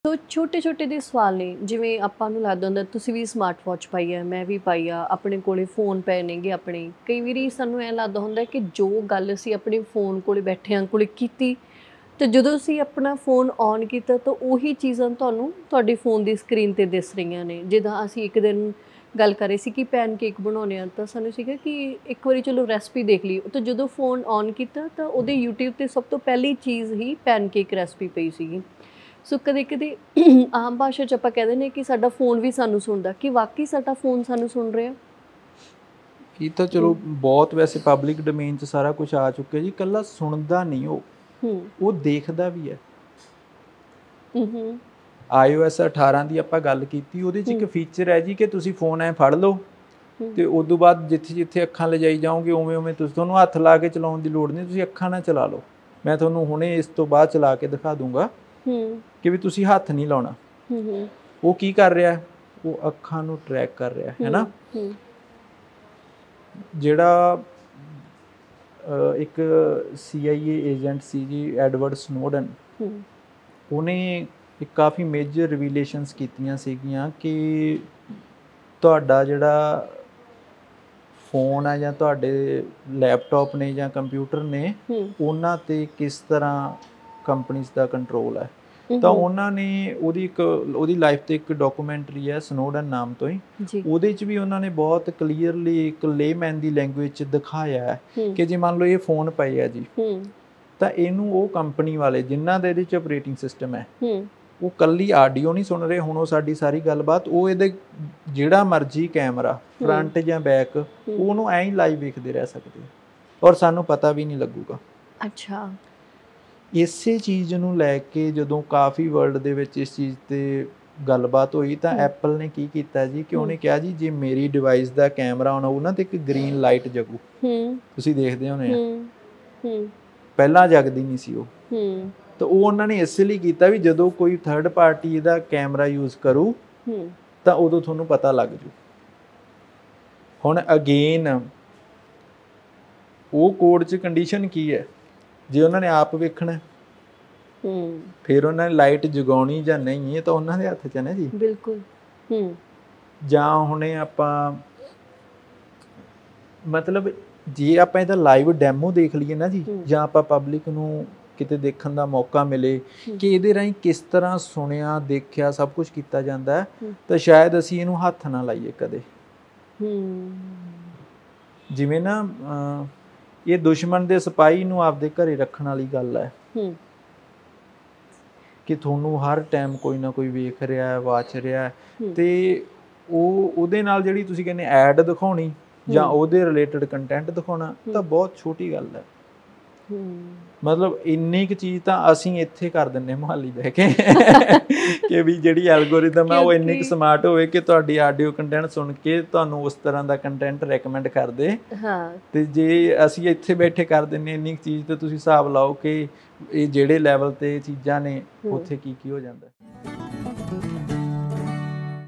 ਸੋ ਛੋਟੇ-ਛੋਟੇ ਦੇ ਸਵਾਲ ਨੇ, ਜਿਵੇਂ ਆਪਾਂ ਨੂੰ ਲੱਗਦਾ ਹੁੰਦਾ ਤੁਸੀਂ ਵੀ ਸਮਾਰਟ ਵਾਚ ਪਾਈ ਆ, ਮੈਂ ਵੀ ਪਾਈ ਆ, ਆਪਣੇ ਕੋਲੇ ਫ਼ੋਨ ਪਏ ਨੇਗੇ ਆਪਣੇ। ਕਈ ਵਾਰੀ ਸਾਨੂੰ ਐਂ ਲੱਗਦਾ ਹੁੰਦਾ ਕਿ ਜੋ ਗੱਲ ਅਸੀਂ ਆਪਣੇ ਫ਼ੋਨ ਕੋਲੇ ਬੈਠਿਆਂ ਕੋਲੇ ਕੀਤੀ, ਤੇ ਜਦੋਂ ਅਸੀਂ ਆਪਣਾ ਫ਼ੋਨ ਔਨ ਕੀਤਾ ਤਾਂ ਉਹੀ ਚੀਜ਼ਾਂ ਤੁਹਾਨੂੰ ਤੁਹਾਡੇ ਫ਼ੋਨ ਦੀ ਸਕਰੀਨ 'ਤੇ ਦਿਸ ਰਹੀਆਂ ਨੇ। ਜਿੱਦਾਂ ਅਸੀਂ ਇੱਕ ਦਿਨ ਗੱਲ ਕਰ ਰਹੇ ਸੀ ਕਿ ਪੈਨਕੇਕ ਬਣਾਉਣੇ ਆ, ਤਾਂ ਸਾਨੂੰ ਸੀਗਾ ਕਿ ਇੱਕ ਵਾਰੀ ਚਲੋ ਰੈਸਪੀ ਦੇਖ ਲਈ, ਤਾਂ ਜਦੋਂ ਫ਼ੋਨ ਔਨ ਕੀਤਾ ਤਾਂ ਉਹਦੇ ਯੂਟਿਊਬ 'ਤੇ ਸਭ ਤੋਂ ਪਹਿਲੀ ਚੀਜ਼ ਹੀ ਪੈਨਕੇਕ ਰੈਸਪੀ ਪਈ ਸੀਗੀ। ਸੋ ਕਦੇ-ਕਦੇ ਆਮ ਭਾਸ਼ਾ 'ਚ ਆਪਾਂ ਕਹਿ ਦਿੰਦੇ ਹਾਂ ਕਿ ਸਾਡਾ ਫ਼ੋਨ ਵੀ ਸਾਨੂੰ ਸੁਣਦਾ, ਕਿ ਵਾਕਈ ਸਾਡਾ ਫ਼ੋਨ ਸਾਨੂੰ ਸੁਣ ਰਿਹਾ? ਇਹ ਤਾਂ ਚਲੋ ਬਹੁਤ ਵੈਸੇ ਪਬਲਿਕ ਡੋਮੇਨ 'ਚ ਸਾਰਾ ਕੁਝ ਆ ਚੁੱਕਿਆ ਜੀ। ਇਕੱਲਾ ਸੁਣਦਾ ਨਹੀਂ ਉਹ ਦੇਖਦਾ ਵੀ ਹੈ। iOS 18 ਦੀ ਆਪਾਂ ਗੱਲ ਕੀਤੀ, ਉਹਦੇ 'ਚ ਇੱਕ ਫੀਚਰ ਹੈ ਜੀ ਕਿ ਤੁਸੀਂ ਫ਼ੋਨ ਐਂ ਫੜ ਲਓ ਤੇ ਉਸ ਤੋਂ ਬਾਅਦ ਜਿੱਥੇ ਅੱਖਾਂ ਲਿਜਾਈ ਜਾਓਗੇ ਉਵੇਂ ਤੁਹਾਨੂੰ ਹੱਥ ਲਾ ਕੇ ਚਲਾਉਣ ਦੀ ਲੋੜ ਨਹੀਂ, ਤੁਸੀਂ ਅੱਖਾਂ ਨਾਲ ਚਲਾ ਲਓ। ਮੈਂ ਤੁਹਾਨੂੰ ਹੁਣੇ ਇਸ ਤੋਂ ਬਾਅਦ ਚਲਾ ਕੇ ਦਿਖਾ ਦੂੰਗਾ ਕਿ ਵੀ ਤੁਸੀਂ ਹੱਥ ਨਹੀਂ ਲਾਉਣਾ। ਉਹ ਕੀ ਕਰ ਰਿਹਾ? ਉਹ ਅੱਖਾਂ ਨੂੰ ਟਰੈਕ ਕਰ ਰਿਹਾ ਹੈ ਨਾ। ਜਿਹੜਾ ਇੱਕ CIA ਏਜੰਟ ਸੀ ਜੀ, ਐਡਵਰਡ ਸਨੋਡਨ, ਉਹਨੇ ਇੱਕ ਕਾਫੀ ਮੇਜਰ ਰਿਵੀਲੇਸ਼ਨਸ ਕੀਤੀਆਂ ਸੀਗੀਆਂ ਕਿ ਤੁਹਾਡਾ ਜਿਹੜਾ ਫ਼ੋਨ ਹੈ ਜਾਂ ਤੁਹਾਡੇ ਲੈਪਟਾਪ ਨੇ ਜਾਂ ਕੰਪਿਊਟਰ ਨੇ, ਉਹਨਾਂ 'ਤੇ ਕਿਸ ਤਰ੍ਹਾਂ ਕੰਪਨੀਜ਼ ਦਾ ਕੰਟਰੋਲ ਹੈ। ਤਾਂ ਉਹਨਾਂ ਨੇ ਉਹਦੀ ਲਾਈਫ 'ਤੇ ਇੱਕ ਡਾਕੂਮੈਂਟਰੀ ਹੈ ਸਨੋਡਨ ਨਾਮ ਤੋਂ ਹੀ, ਉਹਦੇ 'ਚ ਵੀ ਉਹਨਾਂ ਨੇ ਬਹੁਤ ਕਲੀਅਰਲੀ ਇੱਕ ਲੇਮੈਨ ਦੀ ਲੈਂਗੁਏਜ 'ਚ ਦਿਖਾਇਆ ਹੈ ਕਿ ਜੇ ਮੰਨ ਲਓ ਇਹ ਫ਼ੋਨ ਪਏ ਆ ਜੀ, ਤਾਂ ਇਹਨੂੰ ਉਹ ਕੰਪਨੀ ਵਾਲੇ ਜਿਨ੍ਹਾਂ ਦਾ ਇਹਦੇ 'ਚ ਆਪਰੇਟਿੰਗ ਸਿਸਟਮ ਹੈ, ਉਹ ਕੱਲੀ ਆਡੀਓ ਨਹੀਂ ਸੁਣ ਰਹੇ। ਹੁਣ ਉਹ ਸਾਡੀ ਸਾਰੀ ਗੱਲਬਾਤ ਉਹ ਇਹਦੇ ਜਿਹੜਾ ਮਰਜ਼ੀ ਕੈਮਰਾ ਫਰੰਟ ਜਾਂ ਬੈਕ ਉਹਨੂੰ ਐਂ ਹੀ ਲਾਈਵ ਵੇਖਦੇ ਰਹਿ ਸਕਦੇ, ਔਰ ਸਾਨੂੰ ਪਤਾ ਵੀ ਨਹੀਂ ਲੱਗੂਗਾ। ਅੱਛਾ। ਇਸੇ ਚੀਜ਼ ਨੂੰ ਲੈ ਕੇ ਜਦੋਂ ਕਾਫੀ ਵਰਲਡ ਦੇ ਵਿੱਚ ਇਸ ਚੀਜ਼ 'ਤੇ ਗੱਲਬਾਤ ਹੋਈ ਤਾਂ ਐਪਲ ਨੇ ਕੀ ਕੀਤਾ ਜੀ ਕਿ ਉਹਨੇ ਕਿਹਾ ਜੀ ਜੇ ਮੇਰੀ ਡਿਵਾਈਸ ਦਾ ਕੈਮਰਾ ਆਨ ਹੋਊ ਨਾ ਤੇ ਇੱਕ ਗ੍ਰੀਨ ਲਾਈਟ ਜਗੂ। ਤੁਸੀਂ ਦੇਖਦੇ ਹੋਣੇ ਆ, ਪਹਿਲਾਂ ਜਗਦੀ ਨਹੀਂ ਸੀ ਉਹ। ਤਾਂ ਉਹ ਉਹਨਾਂ ਨੇ ਇਸ ਲਈ ਕੀਤਾ ਵੀ ਜਦੋਂ ਕੋਈ ਥਰਡ ਪਾਰਟੀ ਇਹਦਾ ਕੈਮਰਾ ਯੂਜ਼ ਕਰੂ ਤਾਂ ਉਦੋਂ ਤੁਹਾਨੂੰ ਪਤਾ ਲੱਗ ਜੂ। ਹੁਣ ਅਗੇਨ ਉਹ ਕੋਡ 'ਚ ਕੰਡੀਸ਼ਨ ਕੀ ਹੈ? ਜੇ ਉਹਨਾਂ ਨੇ ਆਪ ਵੇਖਣਾ ਫਿਰ ਉਹਨਾਂ ਨੇ ਲਾਈਟ ਜਗਾਉਣੀ ਜਾਂ ਨਹੀਂ, ਇਹ ਤਾਂ ਉਹਨਾਂ ਦੇ ਹੱਥ 'ਚ ਹੈ ਨਾ ਜੀ। ਬਿਲਕੁਲ। ਜਾਂ ਹੁਣੇ ਆਪਾਂ ਮਤਲਬ ਜੇ ਆਪਾਂ ਇਹਦਾ ਲਾਈਵ ਡੈਮੋ ਦੇਖ ਲਈਏ ਨਾ ਜੀ, ਜਾਂ ਆਪਾਂ ਪਬਲਿਕ ਨੂੰ ਕਿਤੇ ਦੇਖਣ ਦਾ ਮੌਕਾ ਮਿਲੇ ਕਿ ਇਹਦੇ ਰਾਹੀਂ ਕਿਸ ਤਰ੍ਹਾਂ ਸੁਣਿਆ ਦੇਖਿਆ ਸਭ ਕੁਝ ਕੀਤਾ ਜਾਂਦਾ ਹੈ, ਤਾਂ ਸ਼ਾਇਦ ਅਸੀਂ ਇਹਨੂੰ ਹੱਥ ਨਾ ਲਾਈਏ ਕਦੇ। ਜਿਵੇਂ ਨਾ ਇਹ ਦੁਸ਼ਮਣ ਦੇ ਸਿਪਾਹੀ ਨੂੰ ਆਪਦੇ ਘਰੇ ਰੱਖਣ ਵਾਲੀ ਗੱਲ ਹੈ ਕਿ ਤੁਹਾਨੂੰ ਹਰ ਟਾਈਮ ਕੋਈ ਨਾ ਕੋਈ ਵੇਖ ਰਿਹਾ, ਵਾਚ ਰਿਹਾ, ਤੇ ਉਹਦੇ ਨਾਲ ਜਿਹੜੀ ਤੁਸੀਂ ਕਹਿੰਦੇ ਐਡ ਦਿਖਾਉਣੀ ਜਾਂ ਉਹਦੇ ਰਿਲੇਟਡ ਕੰਟੈਂਟ ਦਿਖਾਉਣਾ ਤਾਂ ਬਹੁਤ ਛੋਟੀ ਗੱਲ ਹੈ। ਮਤਲਬ ਇੰਨੀ ਕੁ ਚੀਜ਼ ਤਾਂ ਅਸੀਂ ਇੱਥੇ ਕਰ ਦਿੰਦੇ ਮੁਹਾਲੀ ਬਹਿ ਕੇ ਕਿ ਵੀ ਜਿਹੜੀ ਐਲਗੋਰਿਦਮ ਹੈ ਉਹ ਇੰਨੀ ਕੁ ਸਮਾਰਟ ਹੋਵੇ ਕਿ ਤੁਹਾਡੀ ਆਡੀਓ ਕੰਟੈਂਟ ਸੁਣ ਕੇ ਤੁਹਾਨੂੰ ਉਸ ਤਰ੍ਹਾਂ ਦਾ ਕੰਟੈਂਟ ਰეკਮੈਂਡ ਕਰ ਦੇ। ਤੇ ਜੇ ਅਸੀਂ ਇੱਥੇ ਬੈਠੇ ਕਰ ਦਿੰਦੇ ਇੰਨੀ ਕੁ ਚੀਜ਼, ਤਾਂ ਤੁਸੀਂ ਹਿਸਾਬ ਲਾਓ ਕਿ ਇਹ ਜਿਹੜੇ ਲੈਵਲ 'ਤੇ ਚੀਜ਼ਾਂ ਨੇ ਉੱਥੇ ਕੀ ਹੋ ਜਾਂਦਾ।